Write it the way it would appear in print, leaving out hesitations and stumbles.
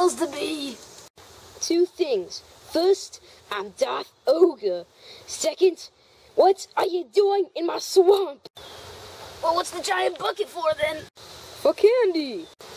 supposed to be? Two things. First, I'm Darth Ogre. Second, what are you doing in my swamp? Well, what's the giant bucket for then? For candy.